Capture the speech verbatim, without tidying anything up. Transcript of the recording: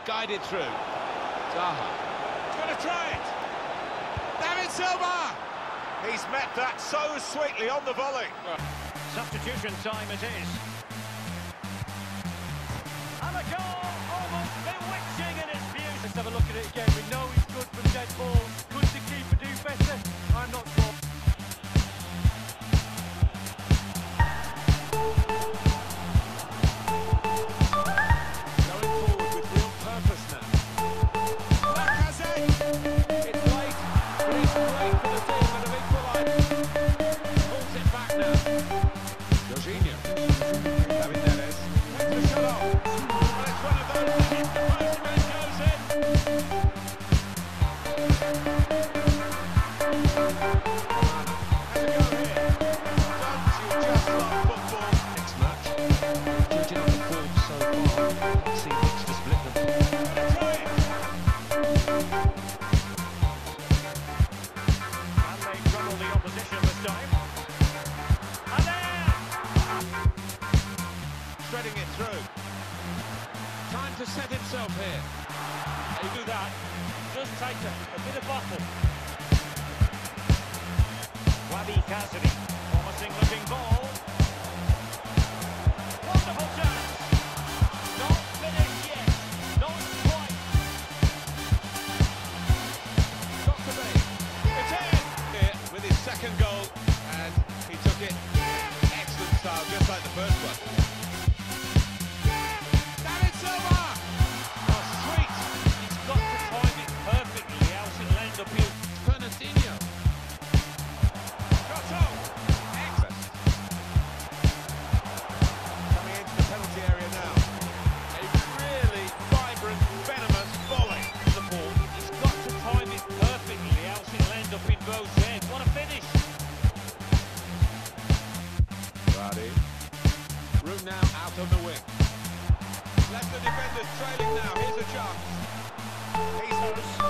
Guided through. Zaha. He's going to try it. David Silva. He's met that so sweetly on the volley. Substitution time it is. And a goal, almost bewitching in its view. Let's have a look at it again. We know he's good for dead balls. Could the keeper do better? I'm not sure. Threading it through. Time to set himself here. They do that. Just take a, a bit of bottle. Wabi Cassidy, promising looking ball. Wonderful chance. Not finished yet. Not quite. Got to be. It's in! Here with his second goal, and he took it. Excellent style, just like the first one. Room now out on the wing. Left the defenders trailing now. Here's a chance. Jesus.